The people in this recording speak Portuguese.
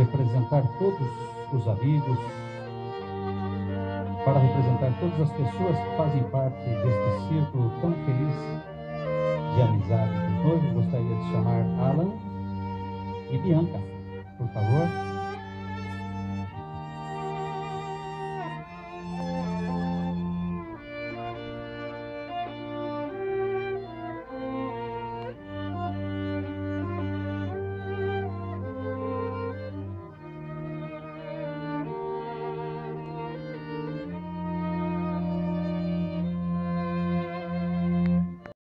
representar todos os amigos, para representar todas as pessoas que fazem parte deste círculo tão feliz de amizade dos noivos, gostaria de chamar Alan e Bianca, por favor.